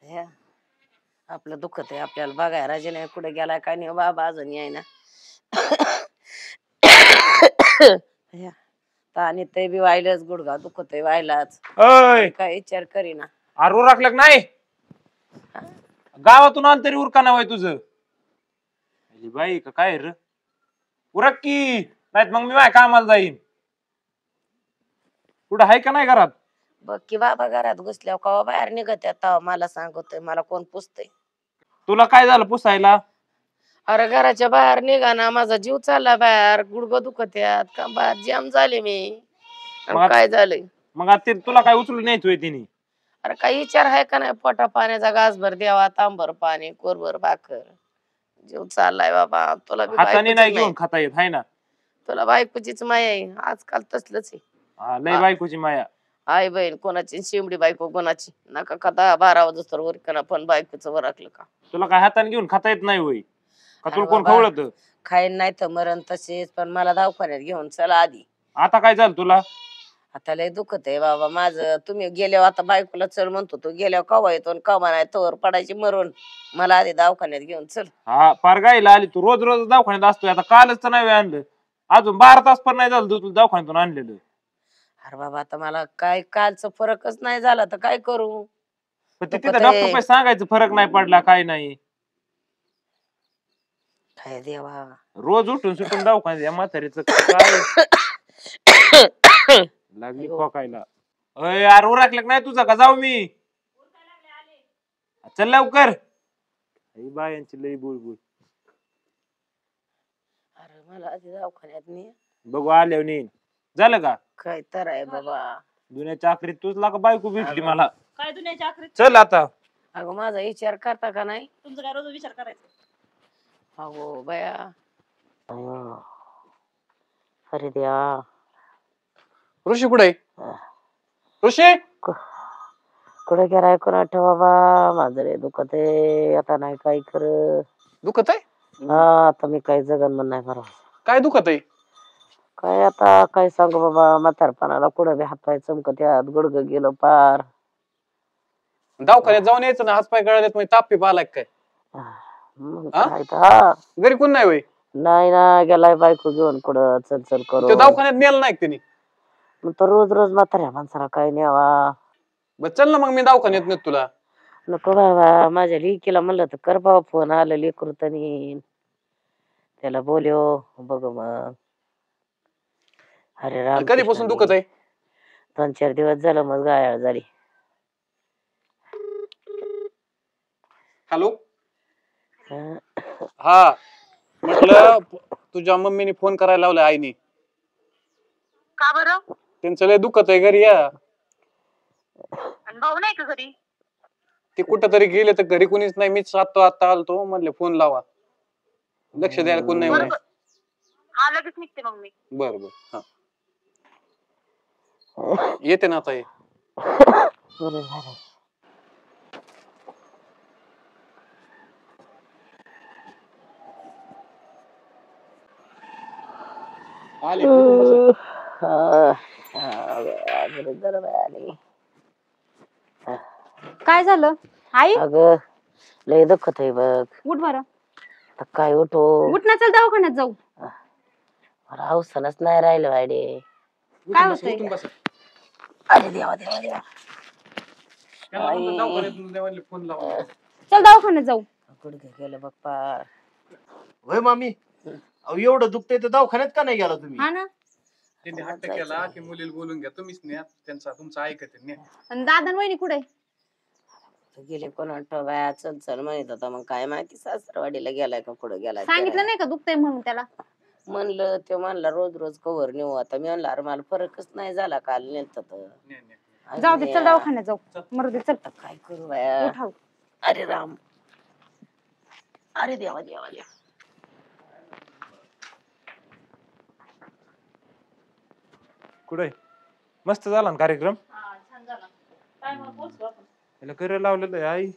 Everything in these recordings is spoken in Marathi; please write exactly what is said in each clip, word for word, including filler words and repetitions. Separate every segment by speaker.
Speaker 1: ह्या आपलं दुखत आहे आपल्याला बघाय राजे नाही कुठे गेलाय काय नाही बाबा अजून याय ना आणि ते बी व्हायलाच गुडघा दुखत आहे व्हायलाच काय विचार करीना
Speaker 2: अरे राखलं नाही गावातून आलं तरी उरका नाव आहे तुझं बाई का काय र उरक की नाहीत मग मी माझ्या कामाला जाईन कुठं आहे का नाही घरात
Speaker 1: बघ की बाबा घरात घुसल्यावर कवा बाहेर निघत येता मला सांगतोय मला कोण पुसतय
Speaker 2: तुला काय झालं पुसायला
Speaker 1: अरे घराच्या बाहेर निघा ना माझा जीव चालला बाहेर गुडघं दुखत यात का बाहेर जाम झाले मी काय झालंय
Speaker 2: मग आता तुला काय उचलून न्यायचोय तिने
Speaker 1: अरे काही विचार आहे का नाही पोटा पाण्याचा घासभर द्यावा तांबर पाणी कोरभर भाकर जीव चाललाय बाबा तुला
Speaker 2: हाताने नाही घेऊन खाता येत हाय ना
Speaker 1: तुला बायकोचीच माया आहे आजकाल तसलंच आहे
Speaker 2: लय बायकोची माया
Speaker 1: आई बहीण कोणाची शिमडी बायको कोणाची नका खाता बारा वाजता वर करा पण बायकोचं वरकलं का
Speaker 2: तुला काय हाताने घेऊन खाता येत नाही होय का तुला कोण खवळत
Speaker 1: खाईन नाही तर मरण तसेच पण मला दवाखान्यात घेऊन चला आधी
Speaker 2: आता काय झालं तुला
Speaker 1: आता लय दुखत आहे बाबा माझं तुम्ही गेल्यावर आता बायकोला चल म्हणतो तू गेल्यावर कवा येतो कवा नाही तोवर पडायची मरून मला आधी दवाखान्यात घेऊन चल
Speaker 2: हा फार गायला आली तू रोज रोज दवाखान्यात असतोय आता कालच तर नाही आणलं अजून बारा तास पण नाही झालं तुला दवाखान्यातून आणलेलं
Speaker 1: अरे बाबा आता मला काय कालचं फरकच नाही झाला तर काय करू
Speaker 2: तिथं डॉक्टर सांगायचं फरक नाही पडला काय नाही
Speaker 1: काय देवा
Speaker 2: रोज उठून सुटून दवाखान्यात या म्हातारीचं काय लागली खोकायला अय यार उरकलं नाही तुझा का जाऊ मी चल लवकर बायांची लई बुळबुळ
Speaker 1: अरे मला आधी दवाखान्यात नाही
Speaker 2: बघू आल्यावर नेईन झालं का
Speaker 1: काय तर आहे बाबा
Speaker 2: दुनियाच्या आखरीत तूच लागा बायको भेटली मला
Speaker 3: काय दुनियाच्या आखरीत
Speaker 2: चल आता
Speaker 1: अगं माझा विचार करता का नाही
Speaker 3: तुमचा काय रोज विचार करायचा
Speaker 1: अगो बया अरे द्या
Speaker 2: ऋषी कुठे ऋषी
Speaker 1: कुठे गेलाय कोणा बाबा माझं रे दुखत आहे आता नाही काय कर
Speaker 2: दुखत आहे
Speaker 1: हा आता मी काही जगन म्हण नाही करा
Speaker 2: काय दुखत आहे
Speaker 1: काय आता काय सांगू बाबा म्हातारपणाला कुठं बी हातपाय चमकत यात गुडघ गेलं पार
Speaker 2: दवाखान्यात जाऊन यायचं ना हातपाय गळालेत म्हणजे ताप पी पालाय काय घरी कोण नाही होय
Speaker 1: नाही ना गेलाय बायको घेऊन कुठं चल चल करू
Speaker 2: दवाखान्यात नेलं नाही तिने
Speaker 1: मग तर रोज रोज म्हाताऱ्या माणसाला काय न्यावा
Speaker 2: बर चल ना मग मी दवाखान्यात नेत तुला
Speaker 1: नको बाबा माझ्या लेकीला म्हणलं तर कर बाबा फोन आलं लेकरू तनी त्याला बोलव बघ मग अरे राम
Speaker 2: कधीपासून दुखत आहे
Speaker 1: दोन चार दिवस झालं मग गायाळ झाली
Speaker 2: हॅलो हा म्हटलं तुझ्या मम्मीने फोन करायला लावलाय आईने
Speaker 3: का बरं
Speaker 2: त्यांचं लय दुखत आहे घरी या
Speaker 3: भाऊ नाही का घरी
Speaker 2: ते कुठं तरी गेले तर घरी कोणीच नाही मीच आता आता आलतो म्हणले फोन लावा लक्ष द्यायला कोण नाही म्हणे
Speaker 3: हा लगेच निघते मग मी
Speaker 2: बर बर हा येते ना आता ये आले
Speaker 4: काय झालं आई
Speaker 1: अगं लय दुखत आहे बघ
Speaker 4: उठ बरं
Speaker 1: काय उठो
Speaker 4: उठ ना चल दवाखान्यात जाऊ
Speaker 1: हौसनच नाही राहिलं वाडे
Speaker 4: काय होतंय
Speaker 1: अरे देवा देवा देवा
Speaker 2: फोन लावा
Speaker 4: चल दवाखान्यात जाऊ
Speaker 1: गुडघे गेलं बघ पार
Speaker 5: होय मामी एवढं दुखतंय तर दवाखान्यात का नाही गेला तुम्ही
Speaker 4: हा ना
Speaker 2: त्यांनी हट्ट केला की मुलीला बोलून घ्या तुम्हीच न्या त्यांचा तुमचं ऐकत न्या
Speaker 4: आणि दादा वहिनी कुठे
Speaker 1: गेले कोण बाया चल चल म्हणत होता मग काय माहिती सासरवाडीला गेलाय का पुढे गेलाय
Speaker 4: सांगितलं नाही का दुखतंय म्हणून त्याला
Speaker 1: म्हणलं ते म्हणला रोज रोज कवर नेऊ आता मी म्हणलं अरे मला फरकच नाही झाला काल नेलत तर
Speaker 4: जाऊ दे चल दवाखान्यात जाऊ मरू दे चल
Speaker 1: काय करू बाया अरे राम अरे देवा देवा देवा
Speaker 2: कुठे मस्त झाला ना कार्यक्रम याला करायला लावलेलं आई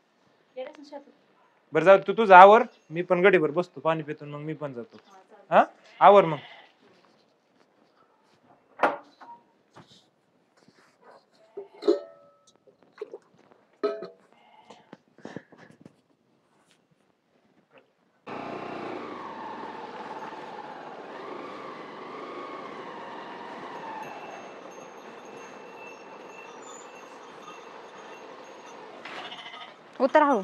Speaker 2: बरं जाऊ तू तुझं आवर मी पण गडीवर बसतो पाणी पितो मग मी पण जातो हा आवर मग
Speaker 4: उतर हळू.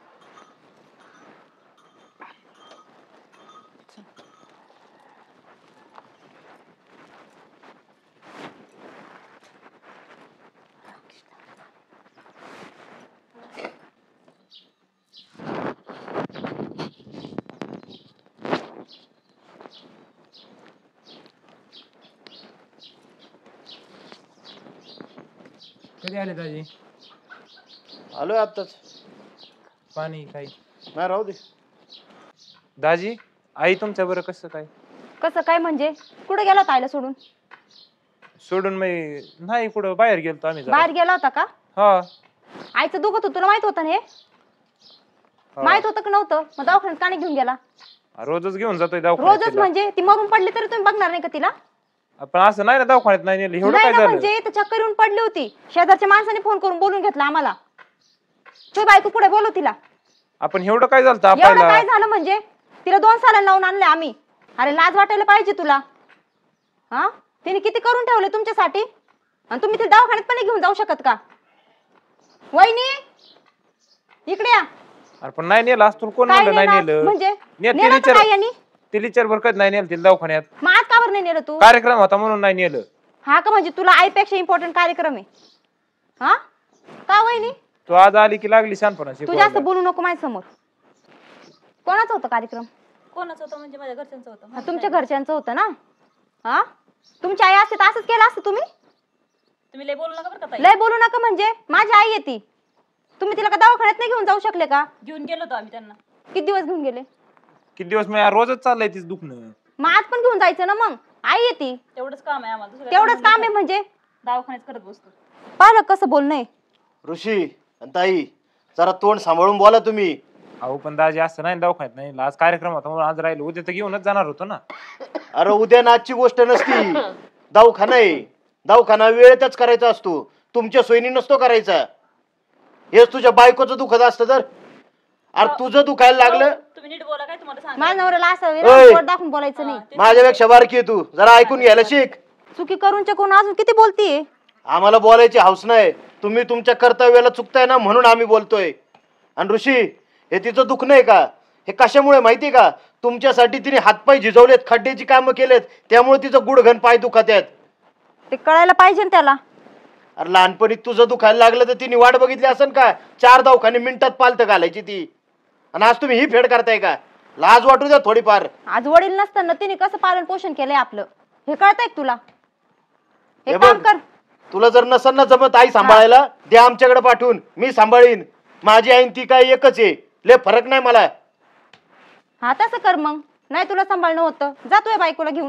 Speaker 2: कधी आले दाजी?
Speaker 5: आलोय आत्ताच.
Speaker 2: पाणी काही
Speaker 5: नाही राहू दे.
Speaker 2: दाजी आई तुमच्या बरं कसं काय?
Speaker 4: कसं काय म्हणजे? कुठे गेला होता आईला सोडून?
Speaker 2: सोडून मी नाही कुठं बाहेर गेलतो आम्ही जरा.
Speaker 4: बाहेर गेला होता का?
Speaker 2: हा
Speaker 4: आईचं दुखत होतं तुला माहित होतं ना हे?
Speaker 2: हा.
Speaker 4: माहित होतं का नव्हतं? मग दवाखान्यात का नाही घेऊन गेला?
Speaker 2: रोजच घेऊन जातोय दवाखान्यात
Speaker 4: रोजच
Speaker 2: तिला.
Speaker 4: म्हणजे ती मरून पडली तरी तुम्ही बघणार नाही का तिला?
Speaker 2: पण असं नाही ना दवाखान्यात नाही नेलं एवढं
Speaker 4: नाही
Speaker 2: काय
Speaker 4: ना
Speaker 2: झालं?
Speaker 4: म्हणजे तर चक्कर येऊन पडली होती. शेजारच्या माणसाने फोन करून बोलून घेतला आम्हाला. तुझी बायको पुढे बोलव तिला.
Speaker 2: आपण एवढं काय झालं
Speaker 4: एवढं
Speaker 2: आपल्याला?
Speaker 4: काय झालं म्हणजे? तिला दोन सालांना लावून आणले आम्ही. अरे लाज वाटायला पाहिजे तुला. हा तिने किती करून ठेवले तुमच्यासाठी आणि तुम्ही तिला दवाखान्यात पण नाही घेऊन जाऊ शकत का? वहिनी इकडे या.
Speaker 2: अरे पण नाही नेलं असतो कोण
Speaker 4: काय
Speaker 2: म्हणलं नाही
Speaker 4: नेलं?
Speaker 2: नेलं?
Speaker 4: म्हणजे
Speaker 2: नेलं
Speaker 4: नेलं
Speaker 2: तिला
Speaker 4: तर काय यांनी?
Speaker 2: तिला विचार बरं कधी नाही नेलं तिला दवाखान्यात.
Speaker 4: मग आज का बरं नाही नेलं तू?
Speaker 2: कार्यक्रम होता म्हणून नाही नेलं.
Speaker 4: हा का म्हणजे तुला आईपेक्षा इम्पॉर्टंट कार्यक्रम आहे? हा का वहिनी?
Speaker 2: तू आज आली की लागली शानपणा
Speaker 4: तू जास्त
Speaker 2: शिकवायला.
Speaker 4: बोलू नको माझ्या समोर. कोणाचा होता कार्यक्रम?
Speaker 3: कोणाचं होतं म्हणजे माझ्या घरच्यांचं होतं.
Speaker 4: हा, तुमच्या घरच्यांचं होतं ना? हा तुमची आई असते तर असंच केलं असतं तुम्ही?
Speaker 3: तुम्ही लय बोलू नका बरं का ताई.
Speaker 4: लय बोलू नका म्हणजे माझी आई आहे ती. तुम्ही तिला का दवाखान्यात नाही घेऊन जाऊ शकले का?
Speaker 3: घेऊन गेलो होतो आम्ही त्यांना.
Speaker 4: किती दिवस घेऊन गेले?
Speaker 2: किती दिवस मी रोजच चाललंय तीच दुखणं.
Speaker 4: मग आज पण घेऊन जायचं ना मग. आई आहे ती.
Speaker 3: तेवढंच काम आहे आम्हाला. दुसरं काय
Speaker 4: तेवढंच
Speaker 3: काम
Speaker 4: काम आहे म्हणजे?
Speaker 3: दवाखान्यात करत बसतो.
Speaker 4: पाहिलं कसं बोलणं.
Speaker 5: ऋषी आणि ताई जरा तोंड सांभाळून बोला तुम्ही.
Speaker 2: अहो पण दाजी असं नाही दवाखान्यात नाही आज कार्यक्रम होता म्हणून आज राहिलो उद्या तर घेऊनच जाणार होतो ना.
Speaker 5: अरे उद्या नाचची गोष्ट नसती. दवाखाना आहे. दवाखाना वेळेतच करायचा असतो. तुमच्या सोयीनी नसतो करायचा. हेच तुझ्या बायकोचं दुखत असतं तर. अरे तुझं दुखायला लागलं.
Speaker 3: तुम्ही नीट बोला काय तुम्हाला सांग.
Speaker 4: माझ्या नवऱ्याला असं
Speaker 5: ओय.
Speaker 4: विराट पोट दाखवून बोलायचं नाही.
Speaker 5: माझ्यापेक्षा बारकी आहे तू. जरा ऐकून घ्यायला शिक.
Speaker 4: चुकी करून चकून अजून किती बोलतीये?
Speaker 5: आम्हाला बोलायची हौस नाही. तुम्ही तुमच्या कर्तव्याला चुकताय ना म्हणून आम्ही बोलतोय. आणि ऋषी हे तिचं दुःख नाही का? हे कशामुळे माहितीये का? तुमच्यासाठी तिने हातपाय झिजवलेत, खड्ड्याची कामं केलेत, त्यामुळे तिचं गुडघन पाय दुखत आहेत.
Speaker 4: ते कळायला पाहिजे ना त्याला.
Speaker 5: अरे लहानपणी तुझं दुखायला लागलं तर तिने वाट बघितली असेल का? चार दवाखाने मिनिटात पालत घालायची ती. आणि आज तुम्ही ही फेड करताय का? लाज वाटू द्या थोडीफार.
Speaker 4: आज वडील नसताना तिने कसं पालन पोषण केलंय आपलं हे कळतंय का तुला? हे
Speaker 5: हे
Speaker 4: काम
Speaker 5: बघ,
Speaker 4: कर.
Speaker 5: तुला जर नसेल ना जमत आई सांभाळायला, द्या आमच्याकडे पाठवून. मी सांभाळीन. माझी आई ती काय एकच आहे. लय फरक नाही मला.
Speaker 4: हा तसं कर मग. नाही तुला सांभाळणं होतं जातोय बायकोला घेऊन.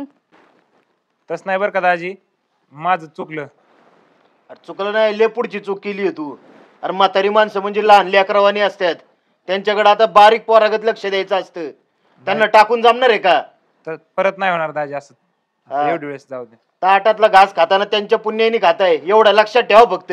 Speaker 2: तस नाही बरं का दाजी माझं चुकलं.
Speaker 5: अरे चुकलं नाही, लय पुढची चूक केली आहे तू. अरे म्हातारी माणसं म्हणजे लहान लेकरवानी असतात. त्यांच्याकडे आता बारीक पोरागत लक्ष द्यायचं असतं. त्यांना टाकून जमणार आहे का?
Speaker 2: तर परत नाही होणार दाजी असं.
Speaker 5: हा.
Speaker 2: एवढी वेळेस जाऊ दे.
Speaker 5: ताटातला घास खाताना त्यांच्या पुण्याने खाताय एवढं लक्षात ठेवा फक्त.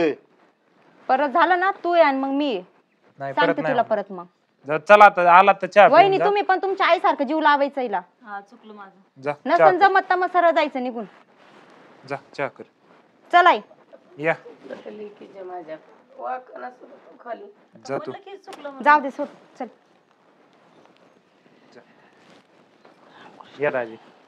Speaker 4: परत झालं ना तू ये आणि मग मी ये.
Speaker 2: नाही परत
Speaker 4: सांगते
Speaker 2: नाही
Speaker 4: तुला
Speaker 2: होणार.
Speaker 4: परत मग.
Speaker 2: जर चला आता आला तर चहा पिऊन
Speaker 4: वहिनी
Speaker 2: जा.
Speaker 4: तुम्ही पण तुमच्या आईसारखं जीव लावायचा हिला.
Speaker 3: हा चुकलं माझं.
Speaker 2: जा चहा
Speaker 4: नसन
Speaker 2: कर.
Speaker 4: जमत तर मग सरळ जायचं निघून.
Speaker 2: जा चहा कर.
Speaker 4: चलाई.
Speaker 2: या
Speaker 1: लेकीच्या माझ्या वाकण असं होतं खाली.
Speaker 2: जा तू.
Speaker 3: म्हटलं की चुकलं म्हणून.
Speaker 4: जाऊ दे सोड चल.
Speaker 2: या दाजी.